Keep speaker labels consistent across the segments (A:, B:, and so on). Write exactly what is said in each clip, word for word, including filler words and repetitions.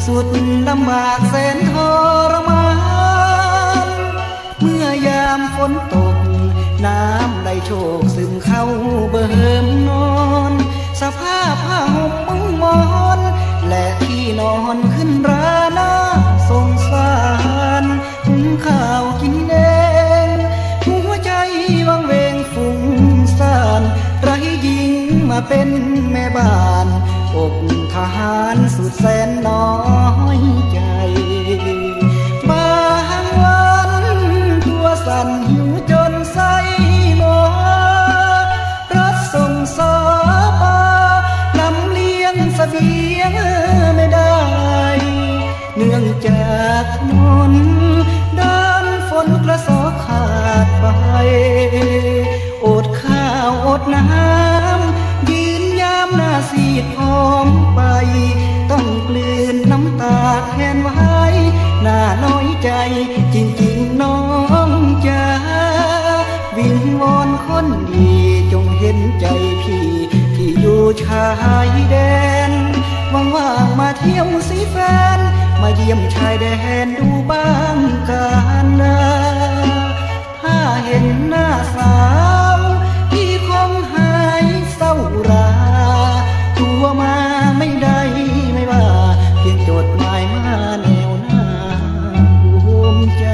A: สุดลำบากแสนทรมานเมื่อยามฝนตกน้ำได้โชกซึมเข้าเบิ่มนอนสภาพผ้าห่มมุ้งมอนและที่นอนขึ้นราหน้าสงสารหุงข้าวกินเองหัวใจวังเวงฟุ้งซ่านไร้หญิงมาเป็นแม่บ้านอกทหารสุดแสนน้อยใจบางวันตัวสั่นหิวจนไส้หมอรถส่งสอปอนำเลี้ยงเสบียงไม่ได้เนื่องจากถนนด้านฝนกระสอขาดไปอดข้าวอดน้ำยืนยามหน้าซีดผอมไปต้องกลืนน้ำตาแทนไว้หน้าน้อยใจจริงๆน้องจ๋าวิงวอนคนดีจงเห็นใจพี่ที่อยู่ชายแดนว่างๆมาเที่ยวสิแฟนมาเยี่ยมชายแดนดูบ้างกันนะถ้าเห็นหน้าสาวพี่คงหายเศร้าราตัวมาไม่ได้ไม่ว่าเพียงจดหมายมาแนวหน้าภูมิใจ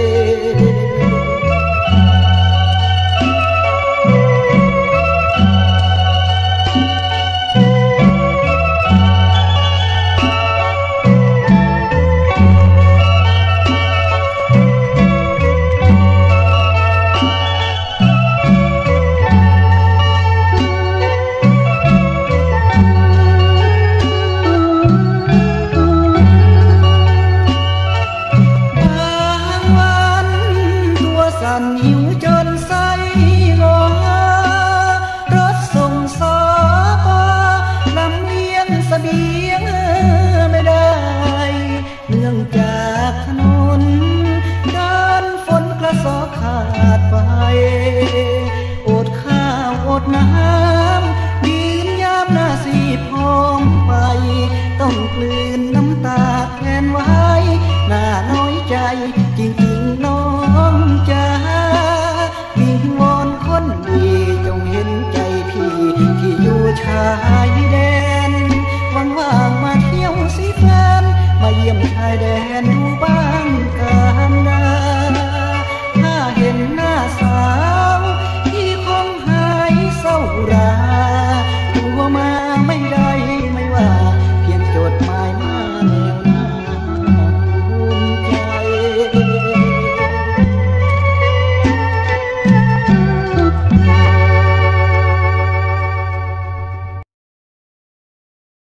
A: หิวจนไส้งอรถส่งสอปอลำเลียงเสบียงไม่ได้เนื่องจากถนนด้านฝนกระสอขาดไปอดข้าวอดน้ำยืนยามหน้าซีดผอมไปต้องกลืนน้ำตาแทนไว้หน้าน้อยใจจริงๆน้องจ๋าวิงวอนคนดีจงเห็นใจพี่ที่อยู่ชายแดนว่างๆมาเที่ยวสิแฟนมาเยี่ยมชายแด